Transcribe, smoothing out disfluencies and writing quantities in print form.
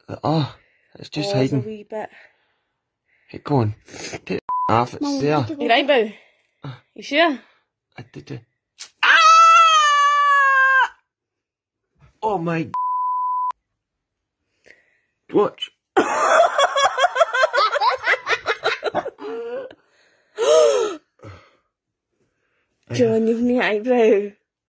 Oh, it's just hiding. a wee bit. Hey, go on. Take it off, it's Mum, there. You right, Boo? You sure? I did it. Ah! Oh my. Watch. John, you've no eyebrow.